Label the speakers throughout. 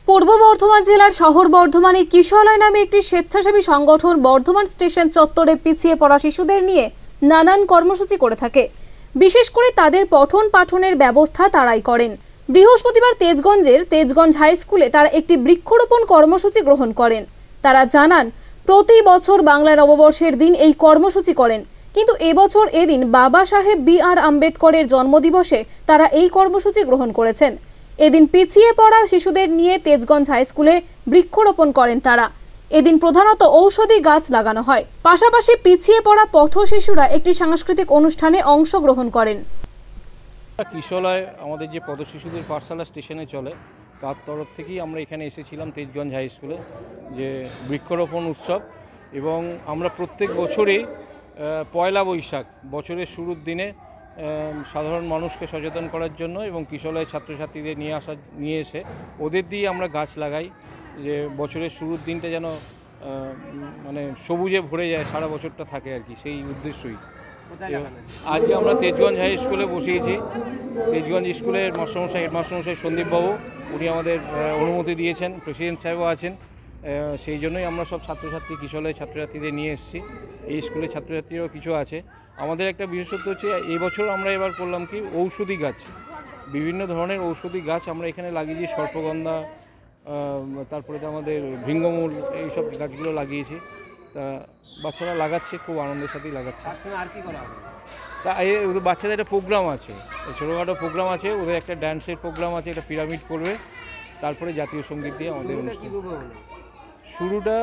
Speaker 1: পূর্ব বর্ধমান জেলার শহর বর্ধমানে কিশোরালয় নামে একটি স্বেচ্ছাসেবী সংগঠন বর্ধমান স্টেশন চত্বরে পিছিয়ে পড়া শিশুদের নিয়ে নানান কর্মসূচি করে থাকে। বিশেষ করে তাদের পঠন পাঠনের ব্যবস্থা তারাই করেন। বৃহস্পতিবার তেজগঞ্জের তেজগঞ্জ হাই স্কুলে তারা একটি বৃক্ষরোপণ কর্মসূচি গ্রহণ করেন। তারা জানান, প্রতি বছর বাংলা নববর্ষের দিন এই কর্মসূচি করেন, কিন্তু এবছর এদিন বাবা সাহেব বি.আর. আম্বেদকরের জন্মদিবসে তারা এই কর্মসূচি গ্রহণ করেছেন। এদিন পিছিয়ে পড়া শিশুদের নিয়ে তেজগঞ্জ হাই স্কুলে বৃক্ষরোপণ করেন তারা। এদিন প্রধানত ঔষধি গাছ লাগানো হয়। পাশাপাশি পিছিয়ে পড়া পথ শিশুরা একটি সাংস্কৃতিক অনুষ্ঠানে অংশগ্রহণ করেন।
Speaker 2: কিশোরালয় আমাদের যে পথ শিশুদের পাঠশালা স্টেশনে চলে, তার তরফ থেকেই আমরা এখানে এসেছিলাম তেজগঞ্জ হাই স্কুলে, যে বৃক্ষরোপণ উৎসব। এবং আমরা প্রত্যেক বছরই পয়লা বৈশাখ বছরের শুরুর দিনে সাধারণ মানুষকে সচেতন করার জন্য এবং কিশোরালয় ছাত্রছাত্রীদের নিয়ে এসে ওদের দিয়ে আমরা গাছ লাগাই, যে বছরের শুরুর দিনটা যেন মানে সবুজে ভরে যায়, সারা বছরটা থাকে আর কি, সেই উদ্দেশ্যই। আজকে আমরা তেজগঞ্জ হাই স্কুলে বসিয়েছি। তেজগঞ্জ স্কুলের হেডমাস্টারমশাই সন্দীপবাবু, উনি আমাদের অনুমতি দিয়েছেন, প্রেসিডেন্ট সাহেবও আছেন। সেই জন্যই আমরা সব ছাত্রছাত্রী কিশোরালয়ের ছাত্রছাত্রীদের নিয়ে এসেছি। এই স্কুলের ছাত্রছাত্রীরাও কিছু আছে। আমাদের একটা বিশেষত্ব হচ্ছে, এই বছর আমরা এবার করলাম কি, ঔষধি গাছ, বিভিন্ন ধরনের ঔষধি গাছ আমরা এখানে লাগিয়েছি। সর্পগন্ধা, তারপরে তো আমাদের ভৃঙ্গমূল, এইসব গাছগুলো লাগিয়েছি। তা বাচ্চারা লাগাচ্ছে, খুব আনন্দের সাথেই লাগাচ্ছে।
Speaker 3: আর কি করা হবে?
Speaker 2: তা ওদের বাচ্চাদের একটা প্রোগ্রাম আছে, ছোটোখাটো প্রোগ্রাম আছে, ওদের একটা ড্যান্সের প্রোগ্রাম আছে, একটা পিরামিড করবে, তারপরে জাতীয় সঙ্গীত দিয়ে আমাদের শুরুটা।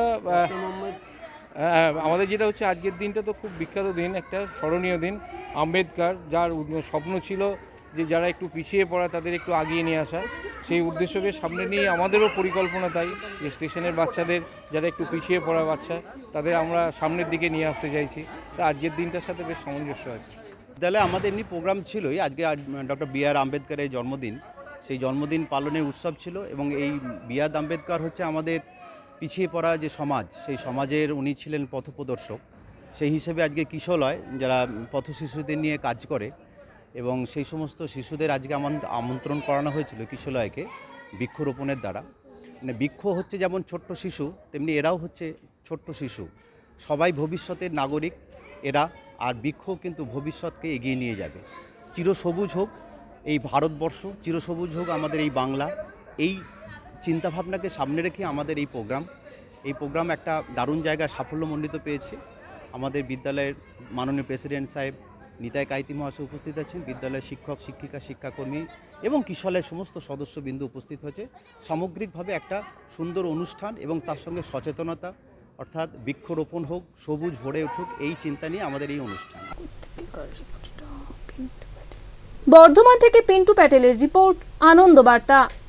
Speaker 2: আমাদের যেটা হচ্ছে, আজকের দিনটা তো খুব বিখ্যাত দিন, একটা স্মরণীয় দিন। আম্বেদকর, যার স্বপ্ন ছিল যে যারা একটু পিছিয়ে পড়া তাদের একটু আগিয়ে নিয়ে আসা, সেই উদ্দেশ্যকে সামনে নিয়ে আমাদেরও পরিকল্পনা তাই, যে স্টেশনের বাচ্চাদের, যারা একটু পিছিয়ে পড়া বাচ্চা, তাদের আমরা সামনের দিকে নিয়ে আসতে চাইছি। তা আজকের দিনটার সাথে বেশ সামঞ্জস্য আছে।
Speaker 4: বিদ্যালয়ে আমাদের এমনি প্রোগ্রাম ছিলই, আজকে ডক্টর বি.আর. আম্বেদকরের জন্মদিন, সেই জন্মদিন পালনের উৎসব ছিল। এবং এই বি.আর. আম্বেদকর হচ্ছে আমাদের পিছিয়ে পড়া যে সমাজ, সেই সমাজের উনি ছিলেন পথপ্রদর্শক। সেই হিসেবে আজকে কিশোরালয়, যারা পথ শিশুদের নিয়ে কাজ করে, এবং সেই সমস্ত শিশুদের আজকে আমন্ত্রণ করানো হয়েছিল কিশোরালয়কে বৃক্ষরোপণের দ্বারা। মানে বৃক্ষ হচ্ছে যেমন ছোট্ট শিশু, তেমনি এরাও হচ্ছে ছোট্ট শিশু। সবাই ভবিষ্যতের নাগরিক এরা, আর বৃক্ষ কিন্তু ভবিষ্যৎকে এগিয়ে নিয়ে যাবে। চিরসবুজ হোক এই ভারতবর্ষ, চিরসবুজ হোক আমাদের এই বাংলা, এই চিন্তাভাবনাকে সামনে রেখে আমাদের এই প্রোগ্রাম একটা দারুণ জায়গায় সাফল্যমণ্ডিত পেয়েছে। আমাদের বিদ্যালয়ের মাননীয় প্রেসিডেন্ট সাহেব নিতাই কাইতি মহাশয় উপস্থিত আছেন, বিদ্যালয়ের শিক্ষক শিক্ষিকা শিক্ষাকর্মী এবং কিশোরালয়ের সমস্ত সদস্যবৃন্দ উপস্থিত হয়েছে। সামগ্রিকভাবে একটা সুন্দর অনুষ্ঠান, এবং তার সঙ্গে সচেতনতা, অর্থাৎ বৃক্ষরোপণ হোক, সবুজ ভরে উঠুক, এই চিন্তা নিয়ে আমাদের এই অনুষ্ঠান।
Speaker 1: বর্ধমান থেকে পিন্টু প্যাটেলের রিপোর্ট, আনন্দ বার্তা।